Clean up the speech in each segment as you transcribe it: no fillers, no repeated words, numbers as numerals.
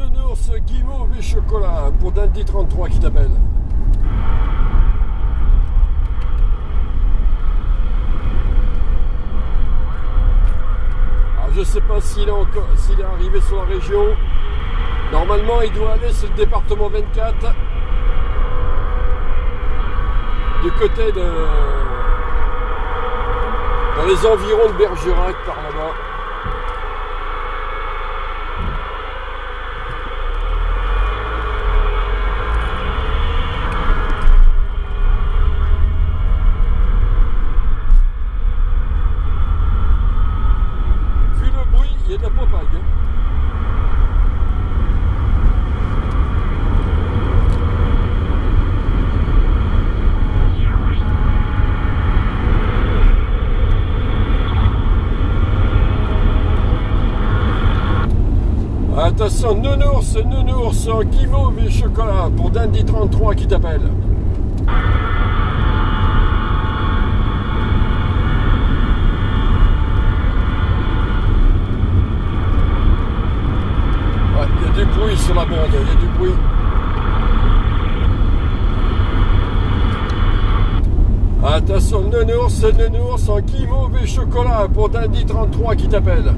Nounours, guimauve et chocolat pour Dandy 33 qui t'appelle. Alors je sais pas s'il est arrivé sur la région. Normalement il doit aller sur le département 24. Du côté de... dans les environs de Bergerac par là-bas. Vu le bruit, il y a de la popague. Attention, nounours, guimauve et chocolat pour Dandy 33 qui t'appelle. Ouais, il y a du bruit sur la bande, il y a du bruit. Attention, nounours, en guimauve et chocolat pour Dandy 33 qui t'appelle.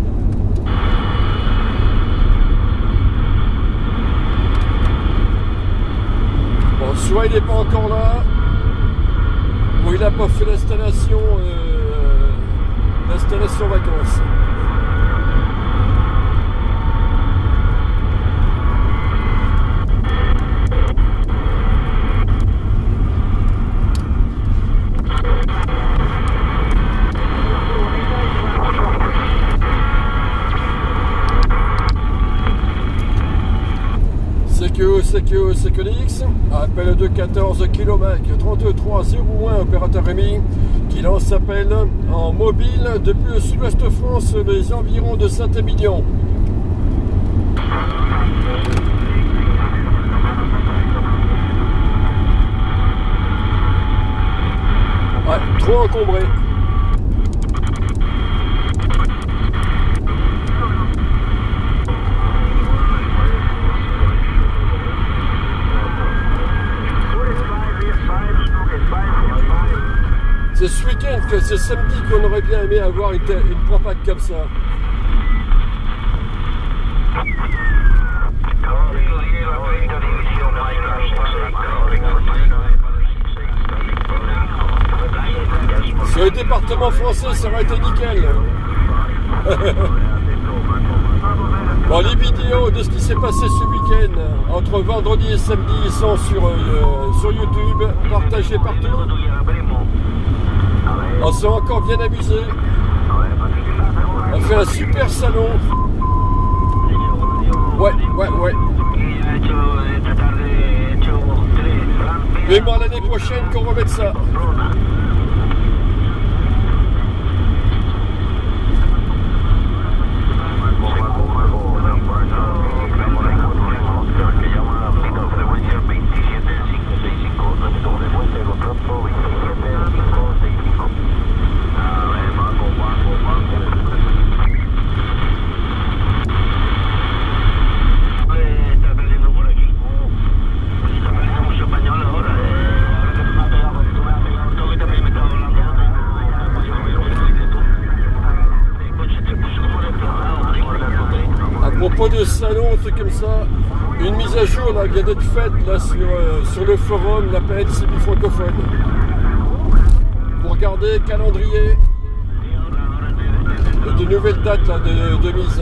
Soit il n'est pas encore là, ou il n'a pas fait l'installation vacances. C'est que l'X, appel de 14 km, 3301, opérateur Rémi, qui lance appel en mobile depuis le sud-ouest de France, les environs de Saint-Émilion. Ouais, trop encombré. C'est ce week-end que c'est samedi qu'on aurait bien aimé avoir une propague comme ça. Sur le département français, ça aurait été nickel. Bon, les vidéos de ce qui s'est passé ce week-end, entre vendredi et samedi, sont sur YouTube, partagées partout. On s'est encore bien amusé. On fait un super salon. Ouais. Mais bon, l'année prochaine qu'on remette ça. De salon, un truc comme ça, une mise à jour là vient d'être faite là sur le forum la planète CB francophone pour regarder calendrier et de nouvelles dates là, de mise.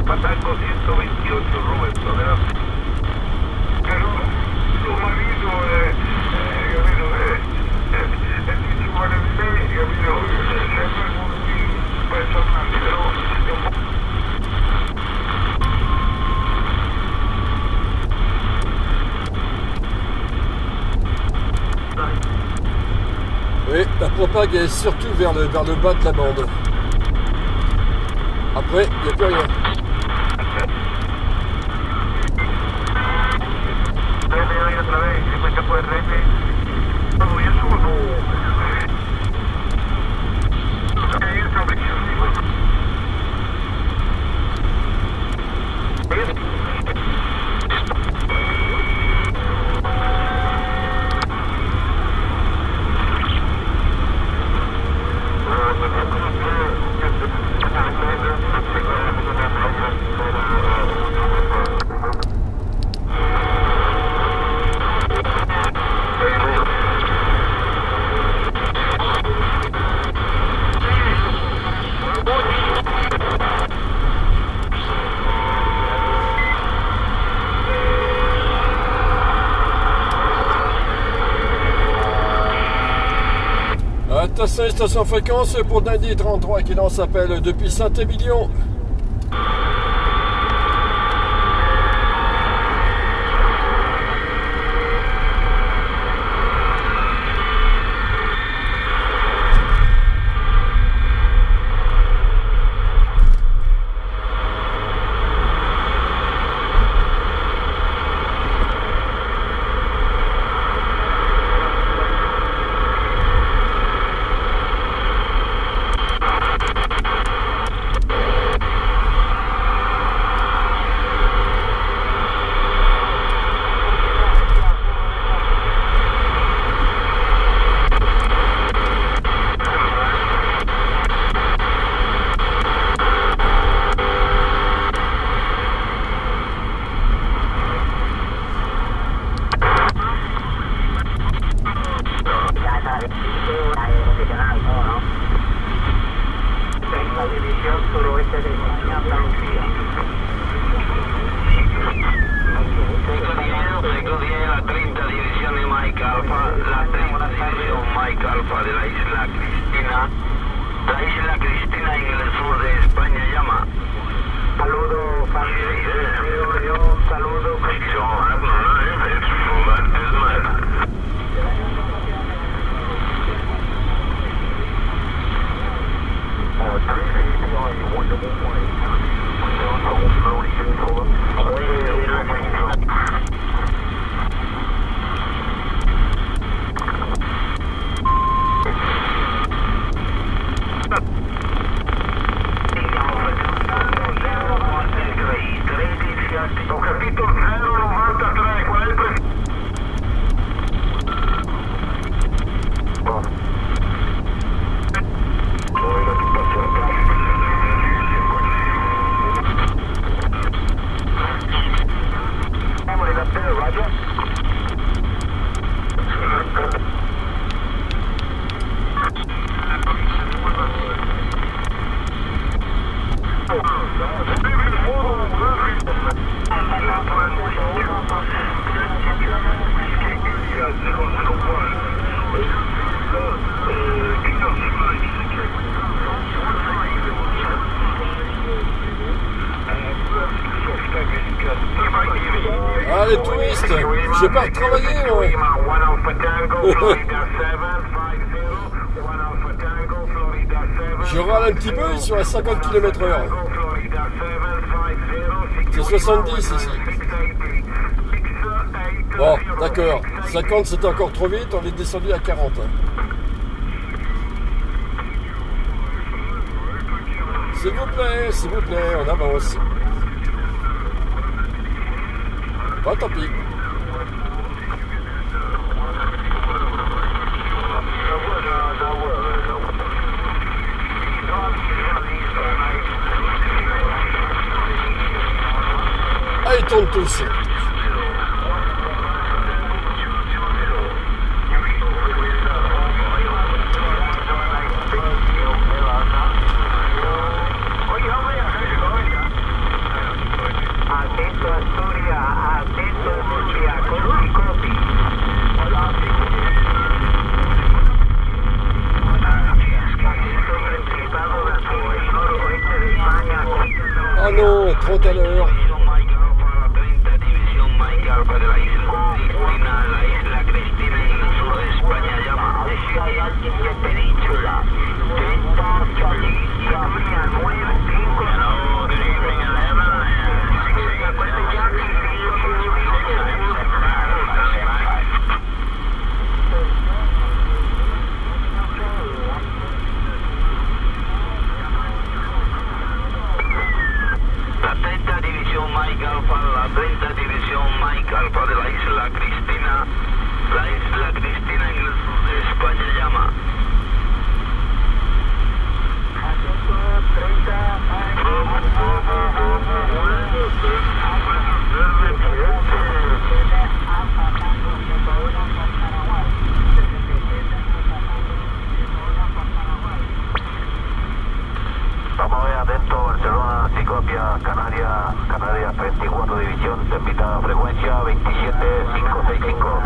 Patango 128 Roberto, ¿verdad? Pero su marido, capito, vuole vedere, capito, sempre un personaggio, però Oui, la propague est surtout vers le bas de la bande. Après, il n'y a plus rien. Attention, station fréquence pour Dundee 33 qui lance appel depuis Saint-Émilion. Ah, les touristes, je vais pas retravailler, moi. Je râle un petit peu, ils sont à 50 km/h. C'est 70 ici. Bon, d'accord. 50 c'est encore trop vite, on est descendu à 40. S'il vous plaît, on avance. Bah tant pis. Ah, ils tournent tous. Manon, 30 à l'heure. Canarias 34 División, te invita a frecuencia 27565.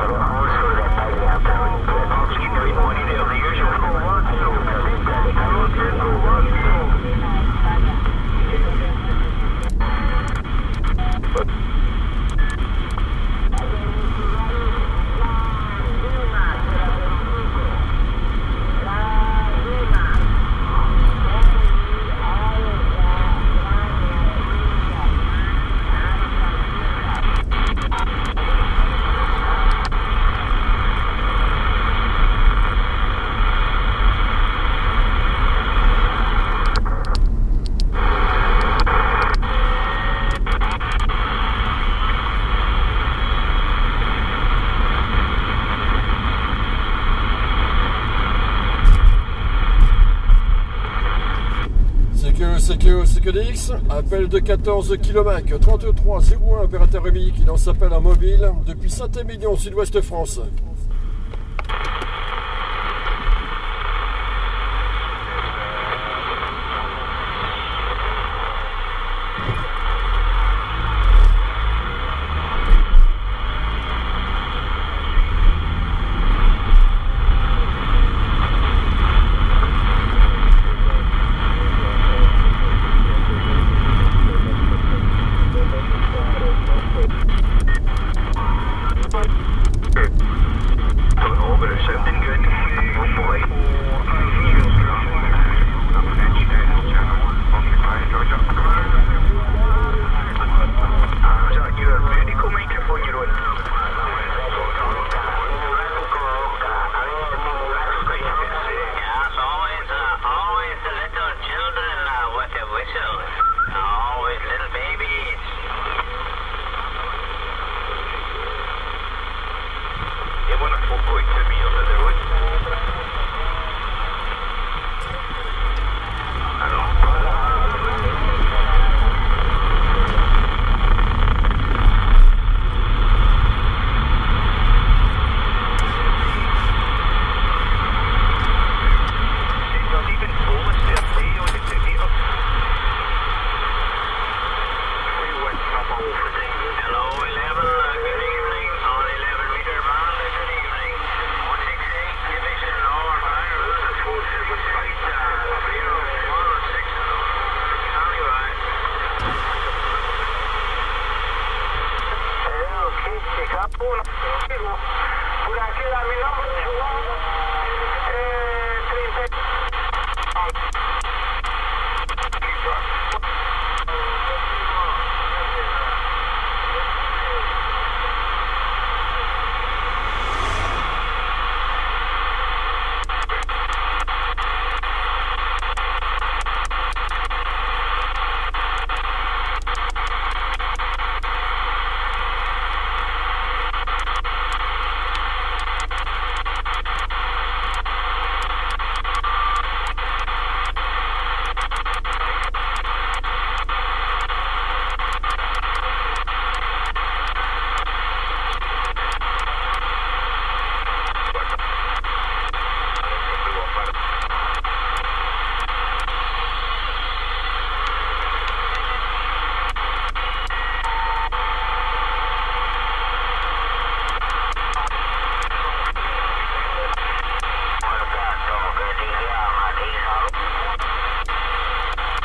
CQDX, appel de 14 km, 3301, opérateur Rémi qui lance appel en mobile depuis Saint-Émilion, Sud-Ouest France.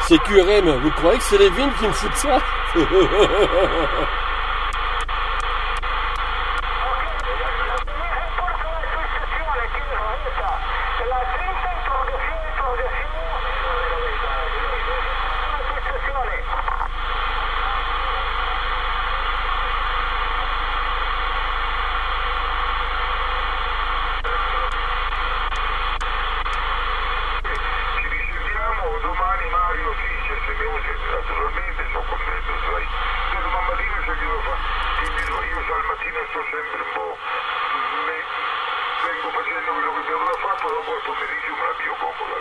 C'est QRM, vous croyez que c'est les vignes qui me foutent ça? Naturalmente sono contento, sai. Se domani mattina c'è che lo fa, ti dirò, io al mattino sto sempre un po', vengo facendo quello che devo fare, poi dopo il pomeriggio me la pio comoda.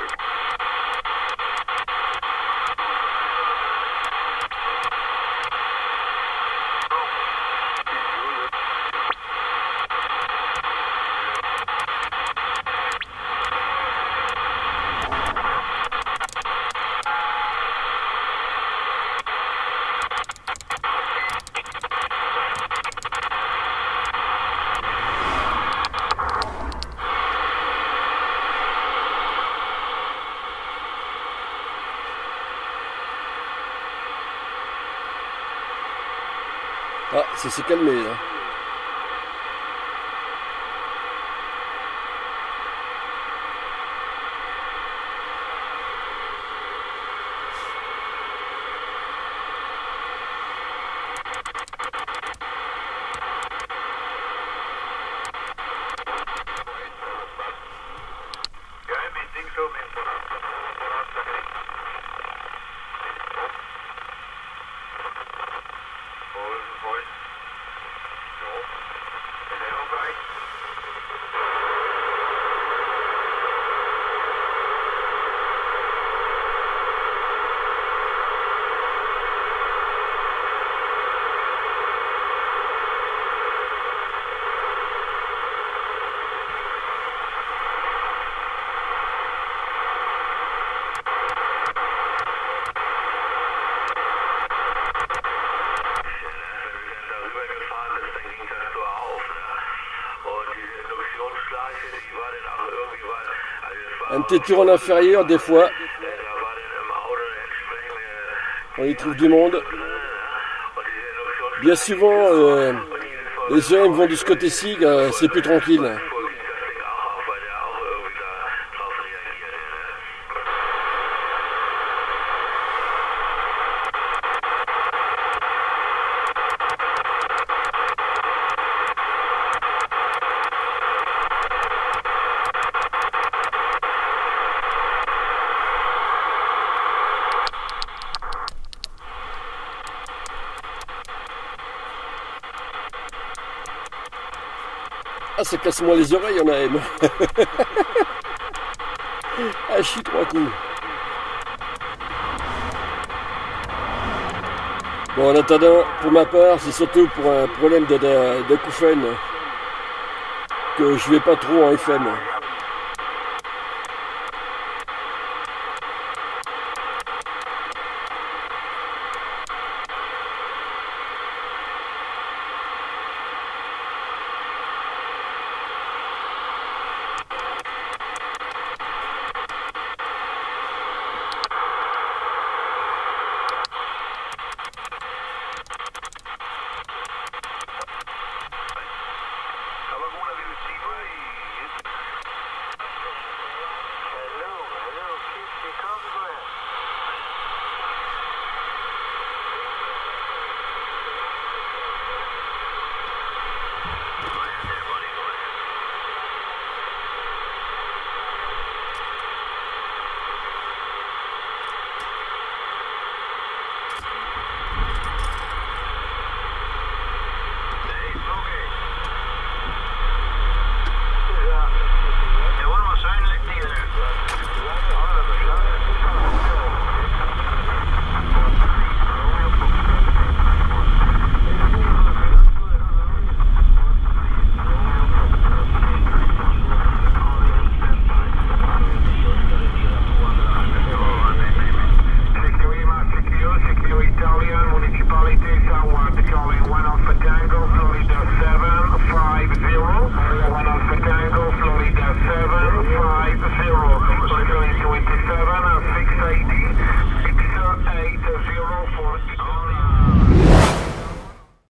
Ah, ça s'est calmé là. Un petit tour en inférieur, des fois, on y trouve du monde. Bien souvent, les EM vont de ce côté-ci, c'est plus tranquille. Ah, ça casse moins les oreilles en AM. Ah, je suis 3 coups. Bon, en attendant, pour ma part, c'est surtout pour un problème d'acouphène que je vais pas trop en FM.